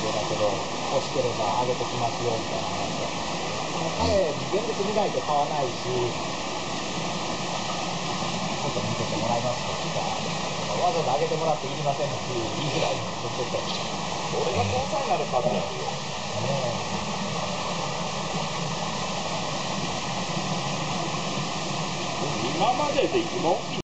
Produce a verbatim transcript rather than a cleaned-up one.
れだけど、欲しければあげてきますよみたいな話で、彼、現物見ないと買わないし、ちょっと見せてもらいますとか、わざわざあげてもらっていりませんって言いづらいんですよ、ちょっと。 俺が交際になる数やよ。今までで一番大きい